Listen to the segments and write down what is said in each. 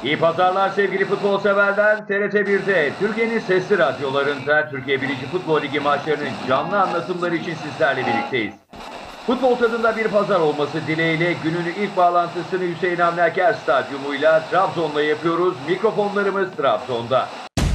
İyi pazarlar sevgili futbol severler. TRT1'de Türkiye'nin sesli radyolarında Türkiye 1. Futbol Ligi maçlarının canlı anlatımları için sizlerle birlikteyiz. Futbol tadında bir pazar olması dileğiyle günün ilk bağlantısını Hüseyin Avni Aker Stadyumuyla Trabzon'la yapıyoruz. Mikrofonlarımız Trabzon'da.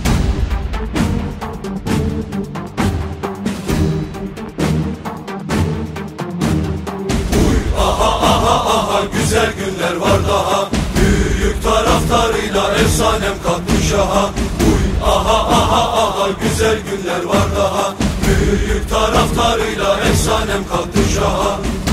Aha güzel günler var daha. Büyük taraftarıyla efsanem kalktı şaha. Uy aha güzel günler var daha. Büyük taraftarıyla efsanem kalktı şaha.